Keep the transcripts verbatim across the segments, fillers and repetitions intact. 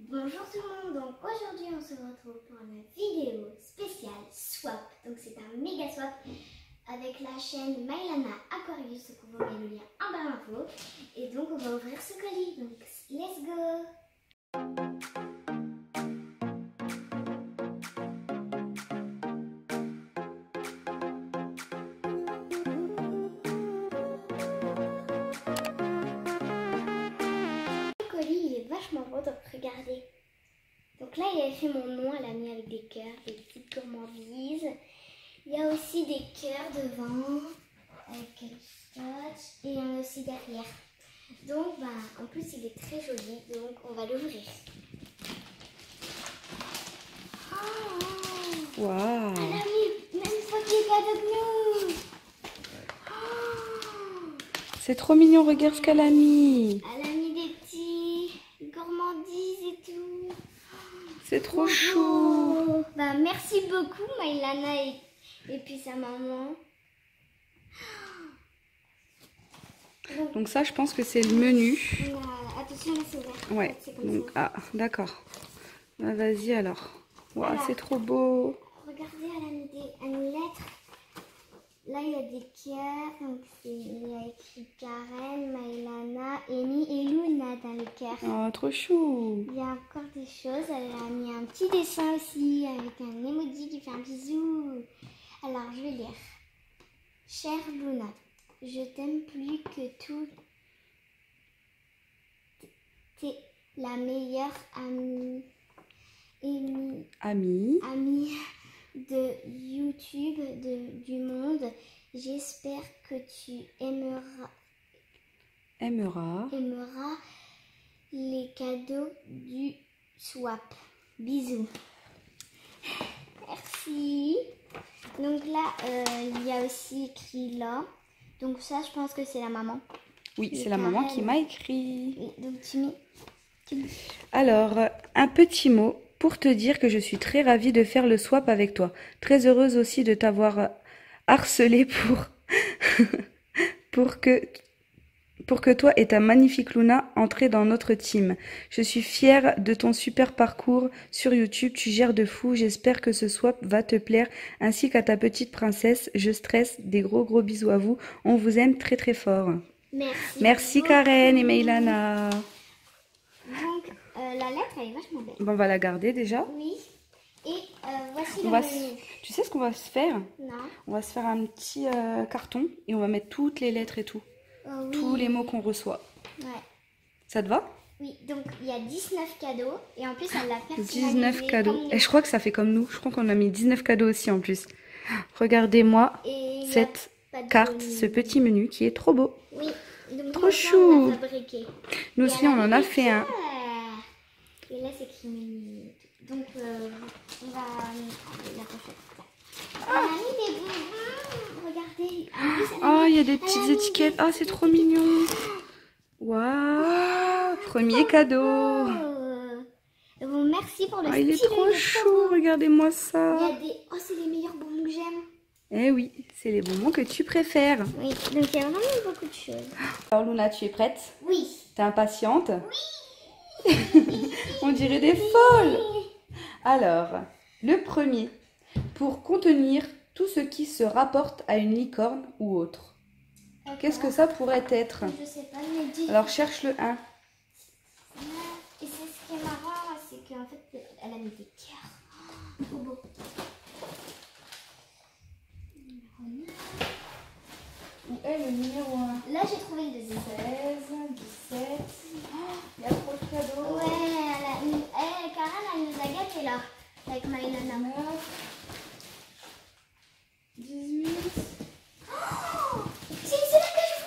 Bonjour tout le monde, donc aujourd'hui on se retrouve pour une vidéo spéciale swap. Donc c'est un méga swap avec la chaîne Mylana Aquarius, donc on va mettre le lien en barre d'infos. Et donc on va ouvrir ce colis, donc let's go. Le colis il est vachement beau, donc regardez. Donc là, il a écrit mon nom, elle a mis avec des cœurs, des petites gourmandises. Il y a aussi des cœurs devant, avec un scotch, et il y en a aussi derrière. Donc, bah, en plus, il est très joli, donc on va l'ouvrir. Oh, Waouh! elle a mis même pas des cadeaux que nous. Oh, C'est trop mignon, regarde ce qu'elle a mis. elle a mis des petits gourmandises et tout. C'est trop Oh, chou. bah, merci beaucoup Mylana et, et puis sa maman. Donc, Donc ça, je pense que c'est le menu. on a- attention, là c'est ouvert. Ouais. C'est comme Donc ça. ah, d'accord. Bah, vas-y alors. Waouh, Alors. c'est trop beau. Regardez, elle a mis des, une lettre. Là il y a des cœurs. Donc c'est- il y a écrit Karen, Mylana, Amy et Luna dans le cœur. Oh, trop chou. Il y a encore des choses. Elle a mis un petit dessin aussi avec un emoji qui fait un bisou. Alors, je vais lire. Chère Luna, je t'aime plus que tout. T'es la meilleure amie, amie, Ami. amie de YouTube de, du monde. J'espère que tu aimeras, Aimera. aimeras les cadeaux du swap. Bisous. Merci. Donc là, euh, il y a aussi écrit là. Donc ça, je pense que c'est la maman. Oui, Et c'est la maman Karen. qui m'a écrit. Oui, donc tu mets... Tu mets... Alors, un petit mot pour te dire que je suis très ravie de faire le swap avec toi. Très heureuse aussi de t'avoir harcelé pour, pour que... Pour que toi et ta magnifique Luna entrez dans notre team. Je suis fière de ton super parcours sur YouTube. Tu gères de fou. J'espère que ce swap va te plaire. Ainsi qu'à ta petite princesse. Je stresse. Des gros gros bisous à vous. On vous aime très très fort. Merci. Merci beaucoup. Karen et Mylana. Donc euh, la lettre, elle est vachement belle. Bon, on va la garder déjà. Oui. Et euh, voici On le va menu. se... Tu sais ce qu'on va se faire? Non. On va se faire un petit euh, carton et on va mettre toutes les lettres et tout. Oh, oui. Tous les mots qu'on reçoit. Ouais. Ça te va? Oui, donc il y a dix-neuf cadeaux. Et en plus, elle l'a personnalisé. dix-neuf cadeaux. comme nous. Et je crois que ça fait comme nous. Je crois qu'on a mis dix-neuf cadeaux aussi en plus. Regardez-moi Et il y a cette pas de carte, menu. ce petit menu qui est trop beau. Oui. Donc, Trop nous aussi, chou. on l'a fabriqué. Nous Et aussi, elle on en a mis fait des un. cœurs. Et là, c'est écrit menu. Donc, euh, on va aller la pochette. Elle a mis des bonbons. Regardez. En plus, elle a Oh, mis- il y a des elle petites a mis étiquettes. des Oh, c'est petites trop étiquettes. mignon. Waouh. Premier cadeau. Oh. Bon, merci pour le Oh, il est stylo, trop il est chou. beau. Regardez-moi Il y ça. a des... Oh, c'est les meilleurs bonbons que j'aime. Eh oui, c'est les bonbons que tu préfères. Oui, donc il y a vraiment beaucoup de choses. Alors Luna, tu es prête? Oui. T'es impatiente? Oui. On dirait des folles. Alors, le premier, pour contenir tout ce qui se rapporte à une licorne ou autre. Qu'est-ce que ça pourrait être? Je sais pas, mais dis. Alors, cherche le un. Et c'est ce qui est marrant, c'est qu'en fait, elle a mis des cœurs. Oh, trop beau. Où est le numéro un? Là, j'ai trouvé le deuxième. seize, dix-sept. Oh, il y a trop de cadeaux. Ouais, elle a mis... Eh, Karen, elle nous a gâtés là, avec Mylana. dix-huit. Oh, c'est celle-là que je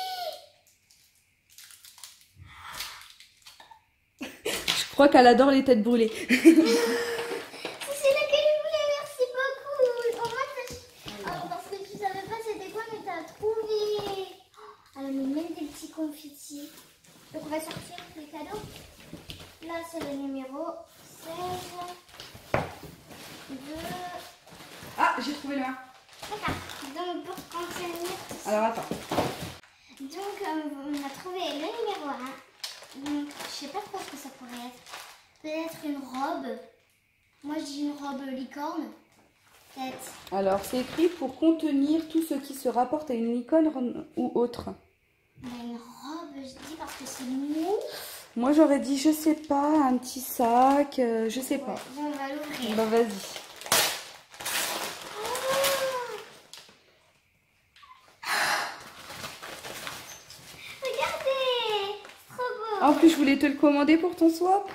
voulais. Je crois qu'elle adore les têtes brûlées. C'est celle-là que je voulais, merci beaucoup. Au moins, ça... oh, parce que tu savais pas c'était quoi, mais t'as trouvé. Oh, elle a mis même des petits confitis. Donc on va sortir les cadeaux. Là, c'est le numéro seize. deux. Ah, j'ai trouvé le un. D'accord. Donc pour contenir tout ça. Alors, attends. Donc euh, on a trouvé le numéro un. Donc je sais pas trop ce que ça pourrait être. peut-être une robe. Moi, je dis une robe licorne. Peut-être. Alors, c'est écrit pour contenir tout ce qui se rapporte à une licorne ou autre. Mais une robe, je dis parce que c'est mou. Moi, j'aurais dit, je sais pas, un petit sac, euh, je sais Ouais, pas. bon, on va l'ouvrir. Bah, vas-y. Regardez, trop beau. En plus, je voulais te le commander pour ton swap.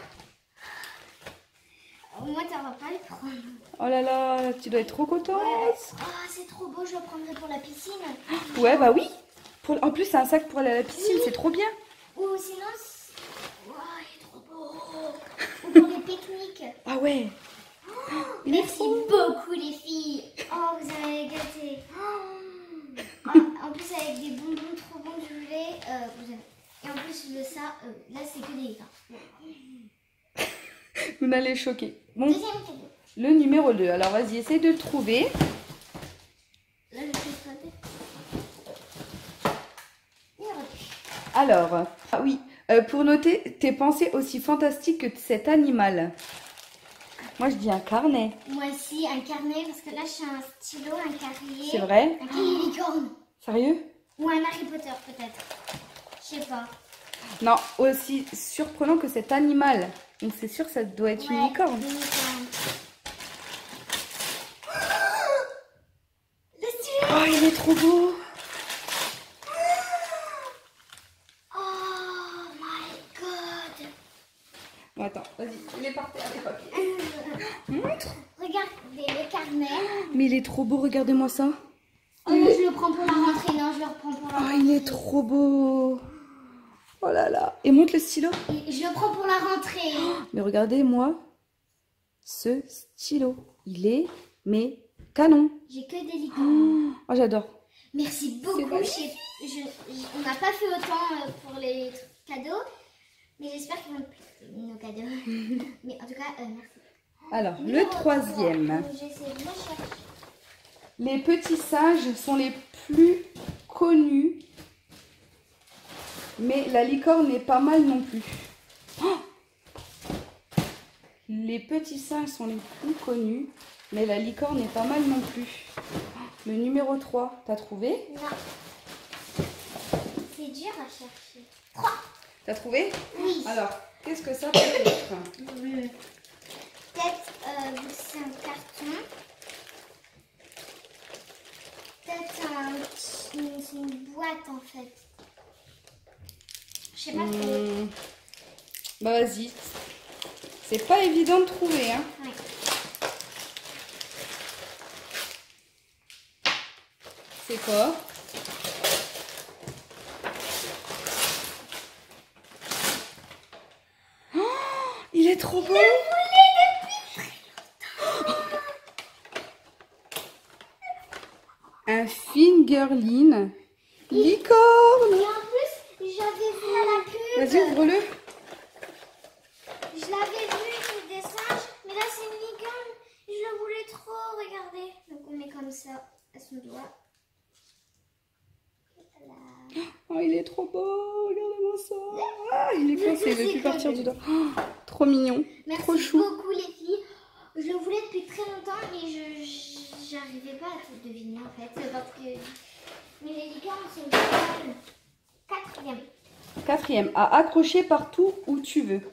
Moi, t'en vas pas le prendre. Oh là là, tu dois être trop contente. Ouais. Oh, c'est trop beau, je le prendrai pour la piscine. Ouais, bah oui. Pour... En plus, c'est un sac pour aller à la piscine, Oui. c'est trop bien. Ou sinon, c'est- oh, il est trop beau. Ou pour les pique-niques. Ah ouais. Oh, merci beaucoup les filles. Oh, vous avez gâté. Oh. Ah, en plus, avec des bonbons trop bons que je voulais. Euh, vous avez... Et en plus de ça, euh, là, c'est que des gars. Vous n'allez choquer. Bon, Deuxième cadeau. le numéro deux. Alors, vas-y, essaye de le trouver. Là, je fais frapper. Numéro deux. Alors, ah oui, euh, pour noter tes pensées aussi fantastiques que cet animal. Moi, je dis un carnet. Moi aussi, un carnet, parce que là, j'ai un stylo, un cahier. C'est vrai? Un cahier licorne. Sérieux? Ou un Harry Potter, peut-être. Je sais pas. Non, aussi surprenant que cet animal. Donc, c'est sûr que ça doit être une Ouais, licorne. une licorne. Le stylo. Oh, il est trop beau. Oh my god. Bon, attends, vas-y, il est par terre, les papiers. Euh, Montre. Regardez le carnet. Mais il est trop beau, regardez-moi ça. Oh non, je le prends pour la rentrée. Non, je le reprends pour la Oh, rentrée. il est trop beau. Oh là là. Et montre le stylo. Et je le prends pour la rentrée. Mais regardez, moi, ce stylo, il est, mais canon. J'ai que des licornes. Oh, j'adore. Merci C'est beaucoup. magnifique. Je- je- je- on n'a pas fait autant euh, pour les cadeaux. Mais j'espère qu'ils vont être nos cadeaux. Mais en tout cas, euh, merci. Alors, le Numéro troisième. trois. J'essaie de le chercher. Les petits singes sont les plus connus. Mais la licorne est pas mal non plus. Oh, les petits singes sont les plus connus. Mais la licorne est pas mal non plus. Le numéro trois, t'as trouvé? Non. C'est dur à chercher. trois. T'as trouvé? Oui. Alors, qu'est-ce que ça peut être? Peut-être euh, c'est un carton. Peut-être un petit- une, c'est une boîte en fait. Je sais pas trop. Hmm. Bah vas-y. C'est pas évident de trouver, hein. Ouais. C'est quoi? Oh, il est trop beau! Un fingerling licorne! Et en plus, j'avais vu à la pub. Vas-y, ouvre-le. Je l'avais vu avec des singes, mais là c'est une licorne. Je le voulais trop, regardez. Donc on met comme ça à son doigt. Voilà. Oh, il est trop beau! Regardez-moi ça! Ah, il est coincé, il veut C'est plus partir collé. du doigt. Oh, trop mignon, Merci trop chou. beaucoup les filles. Je le voulais depuis très longtemps, mais je j'arrivais pas à tout deviner en fait. Parce que mais les licornes sont bien. Quatrième. Quatrième, à accrocher partout où tu veux.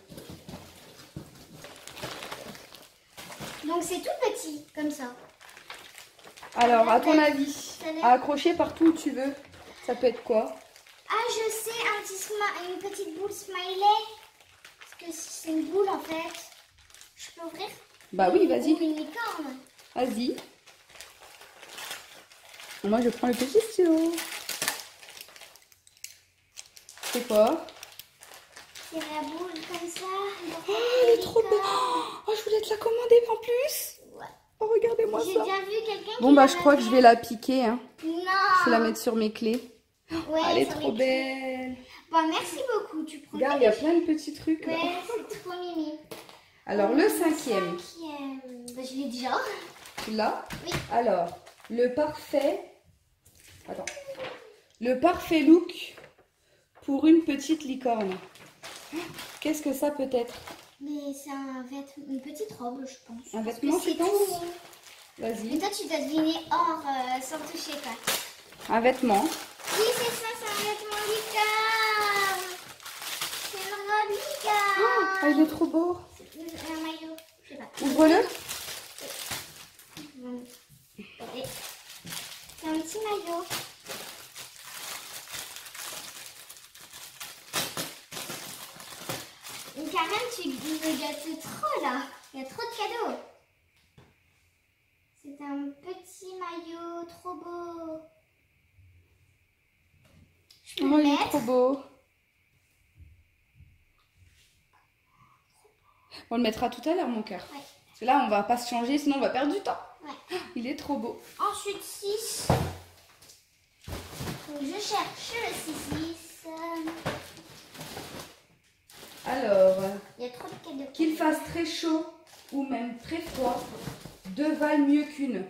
Donc c'est tout petit, comme ça. Alors, à ton avis, Ça l'air- à accrocher partout où tu veux, ça peut être quoi? Ah, je sais, un petit smi- une petite boule smiley. Parce que c'est une boule en fait. Je peux ouvrir? Bah oui, vas-y. Ou une licorne. Vas-y. Moi, je prends le petit stylo. C'est quoi? C'est la boule comme ça. Oh, elle est trop belle. Oh, je voulais te la commander en plus. Ouais. Oh, regardez-moi J'ai ça. déjà vu quelqu'un Bon, qui bah, en je crois que avait. je vais la piquer. Hein. Non. Je vais la mettre sur mes clés. Ouais, Elle est sur trop les- belle. Bon, merci beaucoup. Tu prends Regarde, il y a plein de petits trucs. là. Ouais, c'est trop mimi. Alors, le cinquième. Cinquième. Bah, je l'ai déjà. Tu l'as? Oui. Alors, le parfait... Attends. Le parfait look pour une petite licorne. Qu'est-ce que ça peut être? Mais c'est un vêtement, une petite robe, je pense. Un Parce vêtement, que tu c'est penses? tout. Mais Vas-y. toi, tu dois deviner hors, euh, sans toucher pas. Un vêtement. Oui, c'est ça, c'est un vêtement licorne. C'est une robe licorne. Ah, il est trop beau. C'est un maillot, je sais pas. Ouvre-le. Regardez. C'est un petit maillot. Karen, tu me gâtes trop là. Il y a trop de cadeaux. C'est un petit maillot trop beau. Je peux Oh, le il est mettre. trop beau. On le mettra tout à l'heure, mon cœur. Ouais. Parce que là, on va pas se changer, sinon on va perdre du temps. Ouais. Il est trop beau. Ensuite, six. Donc, je cherche le six six. Alors, Il y a trop de cadeaux. qu'il fasse très chaud ou même très froid, deux valent mieux qu'une.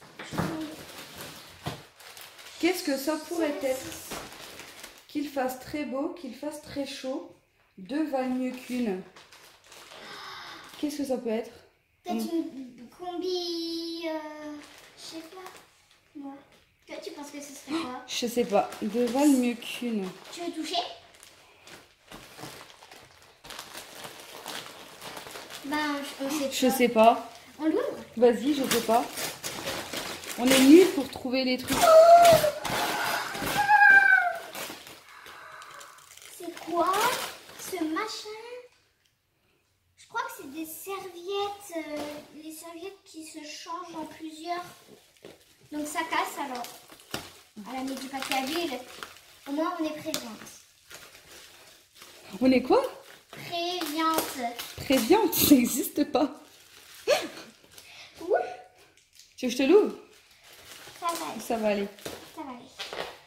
Qu'est-ce que ça pourrait être? Qu'il fasse très beau, qu'il fasse très chaud, deux valent mieux qu'une. Qu'est-ce que ça peut être? Peut-être une combi. Euh, je sais pas. Moi. Toi, tu penses que ce serait quoi? Je sais pas. Deux valent mieux qu'une. Tu veux toucher? Ben, je, on sait pas. Je sais pas. On l'ouvre? Vas-y, je sais pas. On est nuls pour trouver les trucs. C'est quoi ce machin? Je crois que c'est des serviettes. Euh, les serviettes qui se changent en plusieurs. Donc ça casse alors. Elle a mis du papier à l'huile. Au moins on est préviente. On est quoi? Préviente. Préviente, ça n'existe pas. Ouh, Tu veux que je te l'ouvre? ça va aller. Ça va aller. Ça va aller.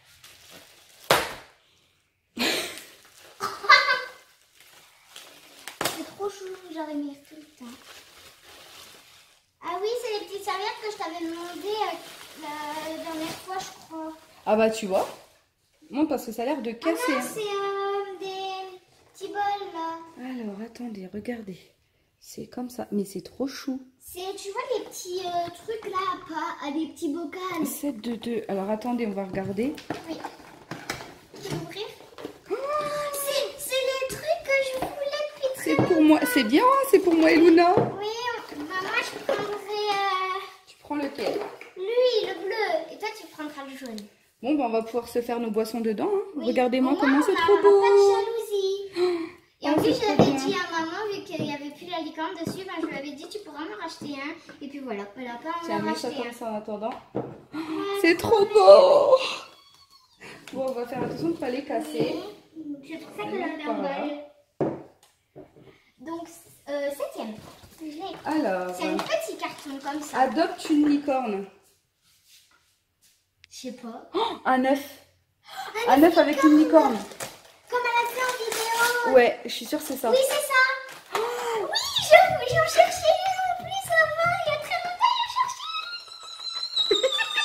C'est trop chou, j'aurais mis tout le temps. Ah oui, c'est les petites serviettes que je t'avais demandé euh, la dernière fois, je crois. Ah bah tu vois. Moi parce que ça a l'air de Ah casser. non, hein. c'est euh, des petits bols là. Alors attendez, regardez. C'est comme ça. Mais c'est trop chou. C'est, tu vois les petits euh, trucs là, pas à des petits bocals. sept de deux. Alors attendez, on va regarder. Oui. Tu peux ouvrir? Oh, c'est, c'est les trucs que je voulais depuis très C'est pour moi. C'est bien, hein, c'est pour moi et Luna. Oui, on- bah, moi je prendrais euh, Tu prends lequel? lui, le bleu, et toi tu prendras le jaune. Bon, bah, on va pouvoir se faire nos boissons dedans. Hein. Oui. Regardez-moi Au moins, comment on c'est n'aura trop beau. pas de jalousie. Et en Oh, plus, c'est je trop l'avais bien. dit à maman, vu qu'il n'y avait plus la licorne dessus, ben, je lui avais dit tu pourras m'en racheter un. Et puis voilà, elle n'a pas Tiens, m'en mets ça racheté comme un. ça en attendant. Ouais, C'est trop beau. Bon, on va faire attention de ne pas les casser. Oui. C'est pour ça que Oui, la voilà. l'emballe. Donc, euh, septième. Je l'ai. Alors, C'est un petit carton comme ça. adopte une licorne. Je sais pas. Oh, un œuf. Un œuf avec une licorne. Comme elle a fait en vidéo. Ouais, je suis sûre que c'est ça. Oui, c'est ça. Oui, je- j'en cherchais une en plus avant. Il y a très longtemps, j'en cherchais.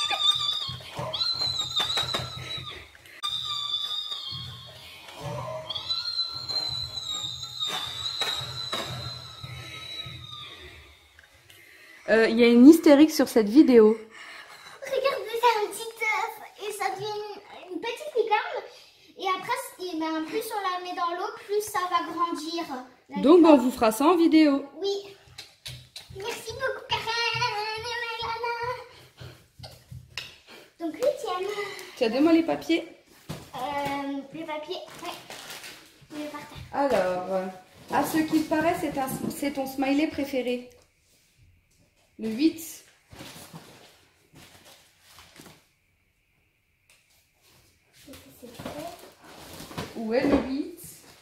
Euh, Il y a une hystérique sur cette vidéo. Regarde, c'est un petit œuf et ça devient une, une petite licorne. Et après, et ben, plus on la met dans l'eau, plus ça va grandir. La Donc, bah, on licorne. vous fera ça en vidéo. Oui. Merci beaucoup, Karen et Maïlana. Donc, huitième. Tiens, donne-moi les papiers. Euh, le papier, ouais. Il est par terre. Alors, euh, à ce qu'il paraît, c'est un- c'est ton smiley préféré. Le huit. C'est fait. Où est le huit?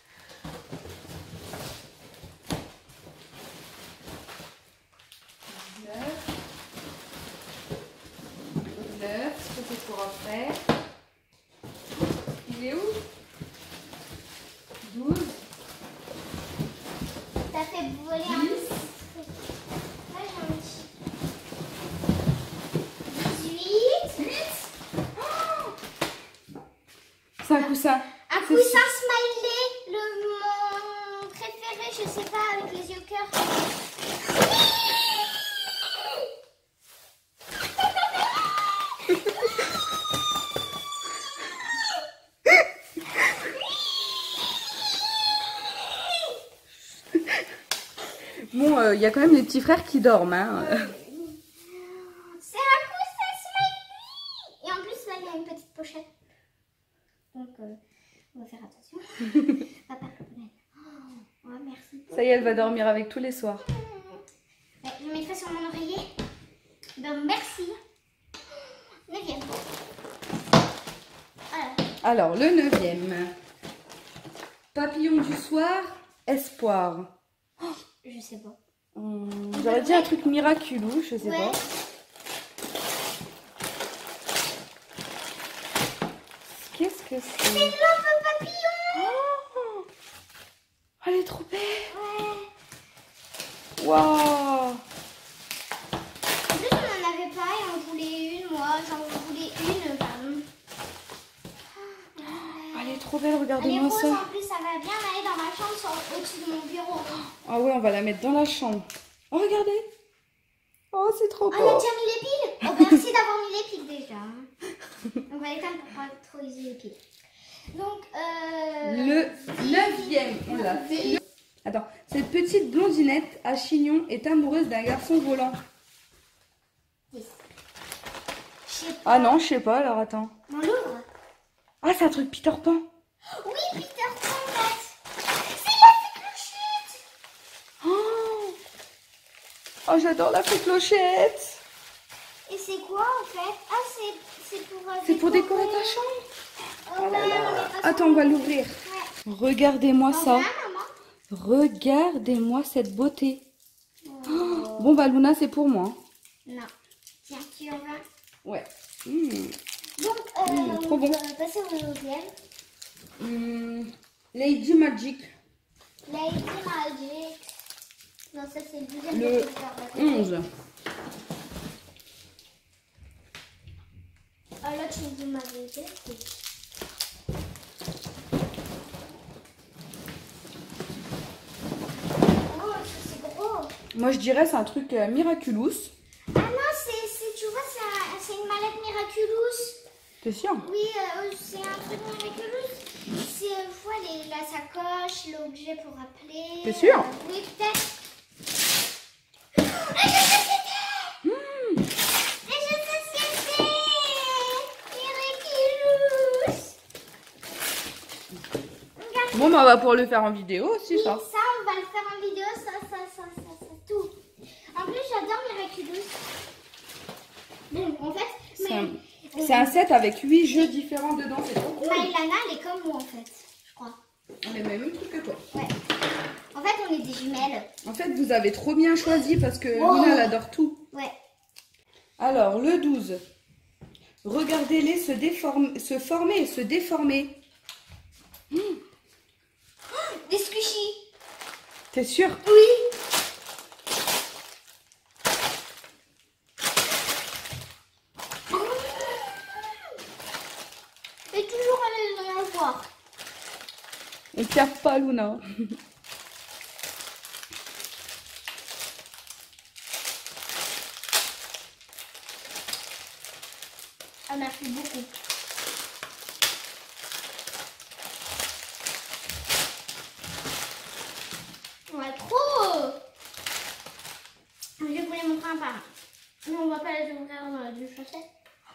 neuf. neuf, ça c'est pour après. Il est où? douze. T'as fait voler un dix. Ouais, j'ai un petit. dix-huit. C'est un coussin. Un C'est coussin smiley, le mon préféré, je sais pas, avec les yeux Bon, il euh, y a quand même les petits frères qui dorment. Hein. C'est un coussin Smiley. Et en plus, là, il y a une petite pochette. Donc, euh, on va faire attention. Papa, oh, merci. Ça y est, elle va dormir avec tous les soirs. Ouais, je mettrai sur mon oreiller. Donc, merci. Neuvième. Voilà. Alors, le neuvième. Papillon du soir, espoir. Oh, je sais pas. Hum, J'aurais dit un truc miraculeux, je sais ouais. pas. Qu'est-ce que c'est? C'est une lampe papillon. Oh, elle est trop belle. Ouais. Waouh. En plus, on en avait pas et on voulait une, moi. J'en voulais une, pardon. Elle est trop belle, Elle est regardez-moi rose ça. en plus, ça va bien aller dans ma chambre sur- au-dessus de mon bureau. Ah ouais, on va la mettre dans la chambre. Oh, regardez. Oh, c'est trop Ah, beau. on a déjà mis les piles. Oh, merci d'avoir mis les piles déjà. On va l'éteindre pour pas trop user les piles. Donc, euh... Le neuvième, on l'a fait. Le... Attends, cette petite blondinette à chignon est amoureuse d'un garçon volant. Oui. Je sais pas. Ah non, je sais pas, alors attends. On l'ouvre. Ah, c'est un truc Peter Pan. Oui, Peter Pan, en fait. C'est la fée clochette. Oh, oh j'adore la fée clochette. Et c'est quoi, en fait? Ah, c'est pour... Euh, C'est pour décorer ta chambre. Oh là là. Attends, on va l'ouvrir. Ouais. Regardez-moi ça. Maman. Regardez-moi cette beauté. Oh. Oh, bon, bah Luna, c'est pour moi. Non. Tiens, tu en veux? Ouais. Mmh. Donc, euh, Mmh, trop bon. on va passer au neuvième. Mmh. Lady Magic. Lady Magic. Non, ça c'est le deuxième. Le onze. Ah là, tu vous m'avez dit. Oh, c'est gros. Moi, je dirais c'est un truc euh, miraculous. Ah non, c'est, tu vois, c'est une mallette miraculous. T'es sûr? Oui, euh, c'est un truc miraculous. C'est, euh, vois, les, la sacoche, l'objet pour appeler. T'es sûr? Euh, oui, peut-être. Ah, je sais ce que c'est. Mmh. Et je sais ce que c'est. Miraculous. Regarde. Bon, bah, on va pouvoir le faire en vidéo aussi, Oui, ça. ça, on va le faire en vidéo, ça, ça, ça, ça, ça, tout. En plus, j'adore Miraculous. Bon, en fait, C'est mais, un, euh, c'est un set avec huit jeux différents dedans. C'est trop cool. Maïlana, elle est comme moi, en fait, je crois. On a le même truc que toi. Ouais. En fait, on est des jumelles. En fait, vous avez trop bien choisi parce que Oh. Luna, elle adore tout. Ouais. Alors, le douze. Regardez-les se, déforme, se former et se déformer. Mmh. Des squishies. T'es sûr? Oui. Et toujours aller dans le voir. On perd pas, Luna. Ah, merci beaucoup. Ouais, trop. Je vais vous les montrer un par un. Mais on va pas les ouvrir dans la douche chaussette.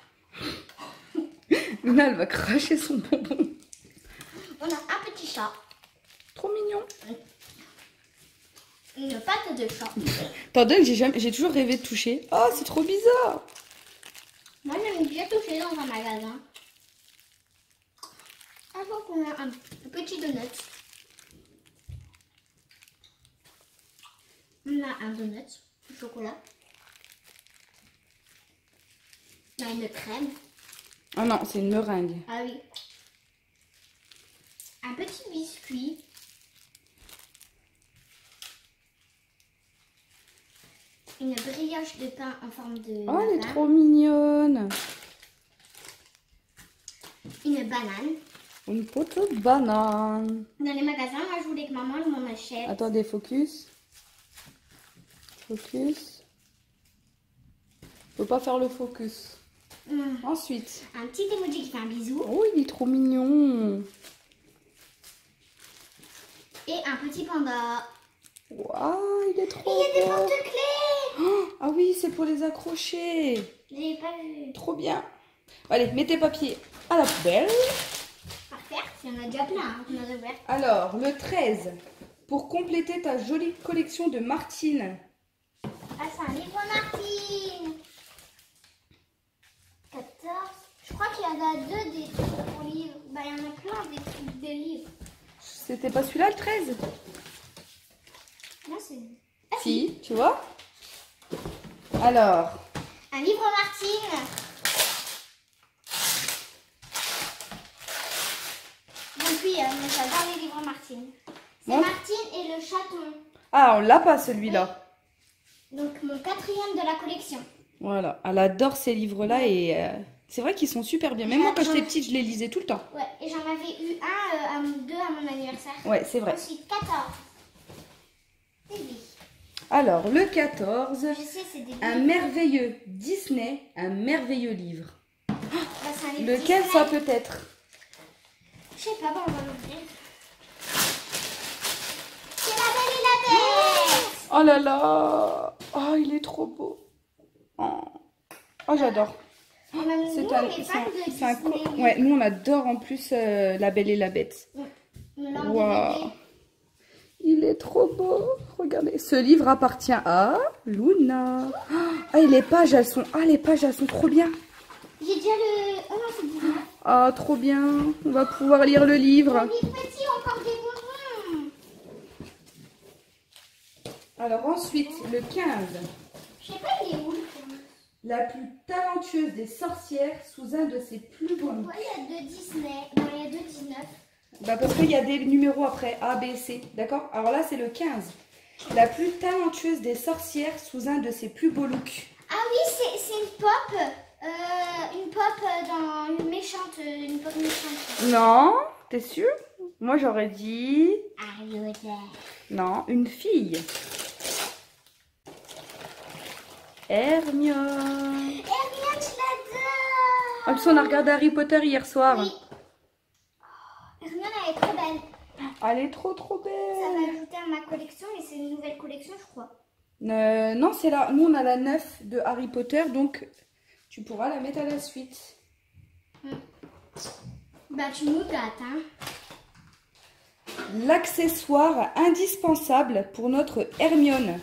Luna, elle va cracher son bonbon. On a un petit chat. Trop mignon. Une patte de chat. T'en donnes, j'ai jamais- j'ai toujours rêvé de toucher. Oh, c'est trop bizarre. Moi, j'aime bien toucher dans un magasin. Avant qu'on a un petit donut. On a un donut au chocolat. On a une crème. Ah non, c'est une meringue. Ah oui. Un petit biscuit. Une brioche de pain en forme de Oh, elle est lapin. trop mignonne. Une banane. Une poteau de banane. Dans les magasins, moi je voulais que maman elle m'en achète. Attendez, focus. Focus. Faut pas faire le focus. Hum. Ensuite. Un petit emoji qui fait un bisou. Oh, il est trop mignon. Et un petit panda. Waouh, il est trop Il y a des beau. porte-clés. Oh, ah oui, c'est pour les accrocher. J'ai pas vu. Trop bien. Allez, mets tes papiers à la poubelle. Parfait, il y en a déjà plein, hein, on a ouvert. Alors, le treize. Pour compléter ta jolie collection de Martine. Ah, c'est un livre Martine. quatorze. Je crois qu'il y en a deux des trucs pour livres. Bah, il y en a plein des trucs de livres. C'était pas celui-là, le treize? Non, c'est... Ah, Si, tu vois. Alors, un livre Martine. Donc oui, euh, moi, j'adore les livres Martine. C'est Moi- Martine et le chaton. ah, on l'a pas celui-là. Donc mon quatrième de la collection. Voilà, elle adore ces livres-là et euh, c'est vrai qu'ils sont super bien. Même moi, quand j'étais petite, je les lisais tout le temps. Ouais, et j'en avais eu un, euh, à mon- deux à mon anniversaire. Ouais, c'est vrai. Ensuite, quatorze. C'est lui. Alors, le quatorze, Je sais, c'est des un livres. merveilleux Disney, un merveilleux livre. Bah, c'est un livre Lequel Disney. ça peut être? Je sais pas, bon, on va l'ouvrir. C'est la Belle et la Bête. Oh là là. Oh, il est trop beau. Oh, oh j'adore. Oh, même nous, C'est on un, est c'est fan un- de c'est un Disney. co- ouais, nous on adore en plus euh, La Belle et la Bête. On l'a en Waouh. D V D. Il est trop beau. Regardez. Ce livre appartient à Luna. Ah, et les pages, elles sont, ah, les pages, elles sont trop bien. J'ai déjà le... Oh non, c'est dix-neuf. Ah, trop bien. On va pouvoir lire le livre. Un livre petit, encore des bonbons. Alors ensuite, le quinze. Je sais pas, il est où le film. La plus talentueuse des sorcières sous un de ses plus beaux looks. Pourquoi il y a deux Disney? Non, il y a deux dix-neuf. Bah parce qu'il y a des numéros après, A, B, C, d'accord? Alors là, c'est le quinze. La plus talentueuse des sorcières sous un de ses plus beaux looks. Ah oui, c'est c'est une pop. Euh, une pop euh, dans une méchante. euh, Une pop méchante. Non, t'es sûr? Moi, j'aurais dit... Harry Potter. Non, une fille. Hermione. Hermione, je l'adore. En plus, on a regardé Harry Potter hier soir. Oui. Oh, Hermione, elle est trop belle. Elle est trop, trop Ça belle. va ajouter à ma collection et c'est une nouvelle collection, je crois. Euh, non, c'est là. Nous, on a la neuf de Harry Potter, donc tu pourras la mettre à la suite. Bah, tu nous gâtes, hein. L'accessoire indispensable pour notre Hermione.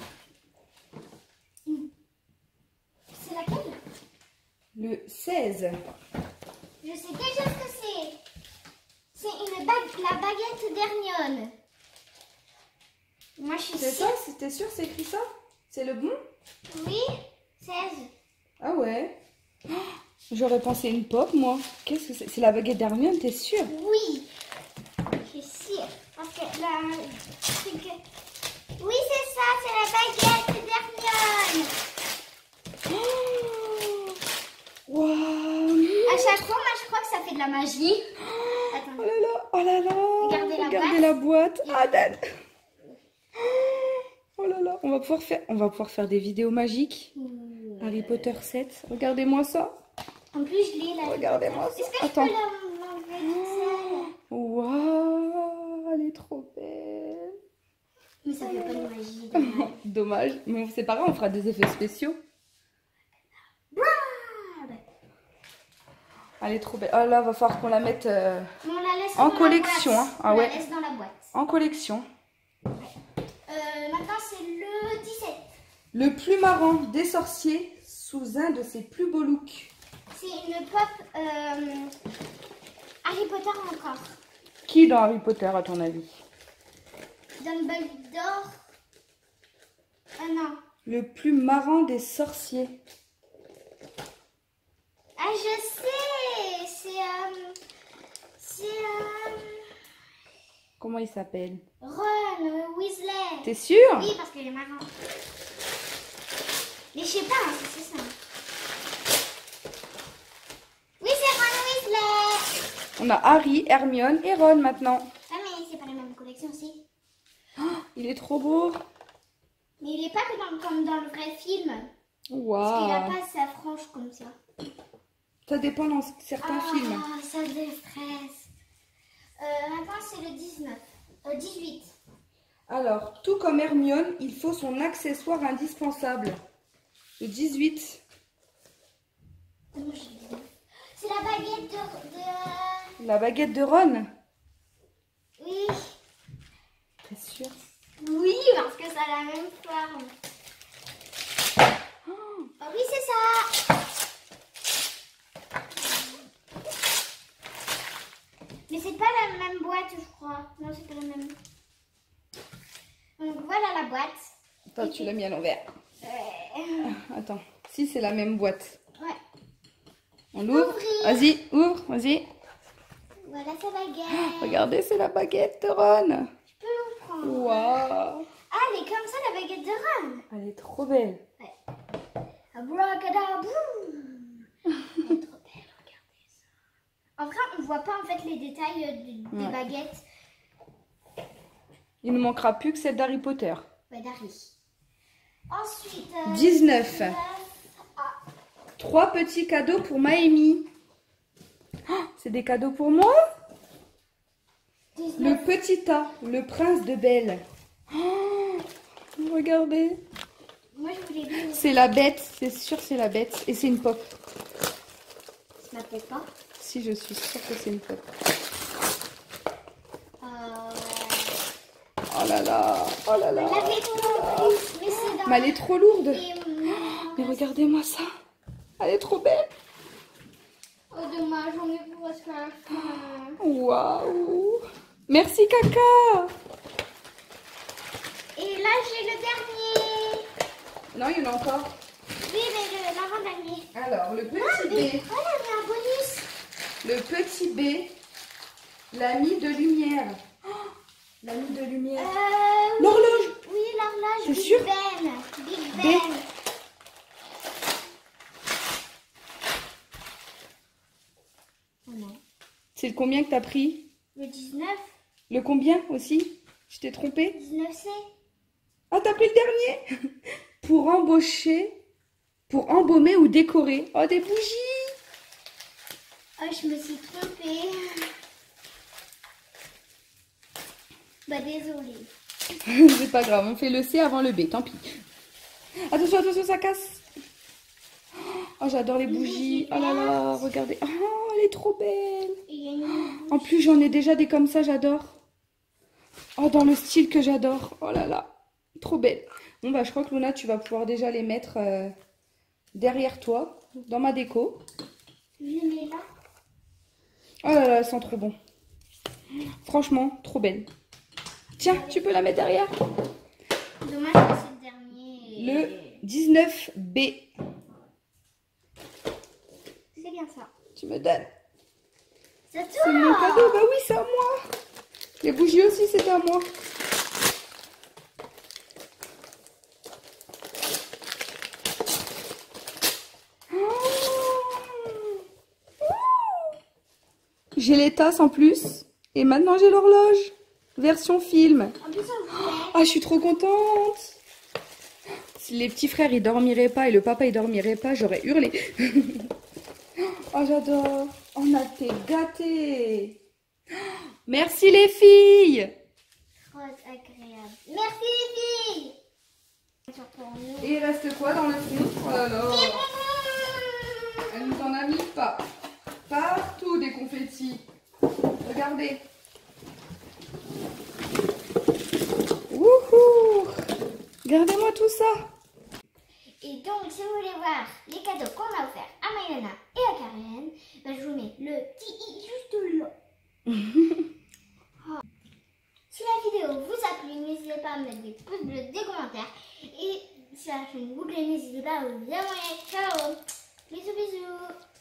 C'est laquelle? Le seize. Je sais déjà ce que c'est. C'est une bague, la baguette d'Hermione. Moi, je suis C'est sûre. ça? C'était sûr, c'est écrit ça? C'est le bon? Oui, seize. Ah ouais. Oh, j'aurais pensé une pop, moi. Qu'est-ce que c'est? C'est la baguette d'Hermione, t'es sûre? Oui, je suis sûre. Parce que la... c'est que- Oui, c'est ça, c'est la baguette d'Hermione. Oh, waouh. À chaque fois, moi, je crois que ça fait de la magie. Attends. Oh là là, oh là là. Regardez la Regardez boîte. la boîte. Ah, Dan. Oh là là, on va pouvoir faire, on va pouvoir faire des vidéos magiques. Harry Potter sept. Regardez-moi ça. En plus, je l'ai là. Regardez-moi ça. Est-ce que je Attends. peux la- l'enlever toute seule? Waouh, elle est trop belle. Mais ça fait pas de magie. dommage. Dommage, mais c'est pas grave, on fera des effets spéciaux. Brave. Elle est trop belle. Oh là, va falloir qu'on la mette euh, Mais on la laisse En dans collection, la hein. boîte. Ah on ouais. la laisse dans la boîte. en collection. Euh, maintenant, c'est le dix-sept. Le plus marrant des sorciers sous un de ses plus beaux looks. C'est une pop euh, Harry Potter encore. Qui dans Harry Potter, à ton avis? Dumbledore. Ah non. Le plus marrant des sorciers. Ah, je sais. C'est... Euh, c'est... Euh, Comment il s'appelle? Ron Weasley. T'es sûr? Oui, parce qu'il est marrant. Mais je sais pas, hein, c'est ça. Oui, c'est Ron Weasley. On a Harry, Hermione et Ron maintenant. Ah, mais c'est pas la même collection aussi. Il est trop beau. Mais il est pas que dans- comme dans le vrai film. Parce qu'il a Waouh. pas sa frange comme ça. Ça dépend dans certains Ah, films. ça déstresse. Euh, maintenant, c'est le dix-neuf. Euh, dix-huit. Alors, tout comme Hermione, il faut son accessoire indispensable. Le dix-huit. C'est la baguette de... de... La baguette de Ron. Oui. Très sûr. Oui, parce que ça a la même forme. Oh, oui, c'est ça. Mais c'est pas la même boîte, je crois. Non, c'est pas la même. Donc voilà la boîte. Attends, tu l'as mis à l'envers. Euh... Attends, si c'est la même boîte. Ouais. On l'ouvre. Ouvrir. Vas-y, ouvre, vas-y. Voilà sa baguette. Regardez, c'est la baguette de Ron. Je peux le prendre. Waouh. Ah, elle est comme ça, la baguette de Ron. Elle est trop belle. Ouais. Abracadabra. Elle est trop belle, regardez ça. En vrai, on voit pas en fait les détails euh, des, des Ouais. baguettes. Il ne manquera plus que celle d'Harry Potter. Ouais, d'Harry. Ensuite... Euh, dix-neuf. Ah, Trois petits cadeaux pour Maëmi. Oh, c'est des cadeaux pour moi. Le dix-neuf. petit tas, le prince de Belle. Oh, regardez. Moi, je voulais bien... C'est la bête, c'est sûr c'est la bête. Et c'est une pop. Ça m'appelle pas. Si, je suis sûre que c'est une pop. Euh... Oh là là, oh là là. On l'avait trop en plus, mais c'est dans... Mais elle est trop lourde. Et, euh, Mais regardez-moi ça. Elle est trop belle. Oh, dommage, j'en ai presque à la fin. Waouh. Merci Caca. Et là, j'ai le dernier. Non, il y en a encore. Oui, mais le- l'avant-dernier. Alors, le Ah, petit mais B. voilà, il y a un bonus. Le petit B. L'ami de lumière. Oh, l'ami de Euh, lumière. oui. L'horloge. Oui, l'horloge. C'est Big sûr? Ben. Big B. Ben. Oh non. C'est le combien que t'as pris? Le dix-neuf. Le combien aussi? Je t'ai trompé? dix-neuf C. Ah, t'as pris le dernier? Pour embaucher, pour embaumer ou décorer. Oh, des bougies. Oh, je me suis trompée. Bah, désolée. C'est pas grave, on fait le C avant le B, tant pis. Attention, attention, ça casse. Oh, j'adore les bougies. Oh là là, regardez. Oh, elle est trop belle. Et il y a une... En plus, j'en ai déjà des comme ça, j'adore. Oh, dans le style que j'adore. Oh là là, trop belle. Bon, bah, je crois que Luna, tu vas pouvoir déjà les mettre euh, derrière toi, dans ma déco. Je les mets là. Oh là là, elles sont trop bon. Franchement, trop belle. Tiens, tu peux la mettre derrière. Dommage que c'est le dernier. Le dix-neuf B. C'est bien ça. Tu me donnes. C'est à C'est mon toi. cadeau. Bah oui, c'est à moi. Les bougies aussi, c'est à moi. J'ai les tasses en plus. Et maintenant, j'ai l'horloge. Version film. En plus, on voulait. Ah, je suis trop contente. Si les petits frères, ils dormiraient pas et le papa, il dormirait pas, j'aurais hurlé. Oh, j'adore. On a été gâtés. Merci les filles. Trop agréable. Merci les filles. Pour nous. Et il reste quoi dans le fond? Oh là là. Elle nous en a mis pas. Partout des confettis. Regardez. Wouhou. Regardez-moi tout ça. Et donc, si vous voulez voir les cadeaux qu'on a offerts à Mayana et à Karen, ben, je vous mets le petit i juste là. Oh. Si la vidéo vous a plu, n'hésitez pas à mettre des pouces bleus, des commentaires. Et si la chaîne vous plaît, n'hésitez pas à vous abonner. Ciao. Bisous, bisous.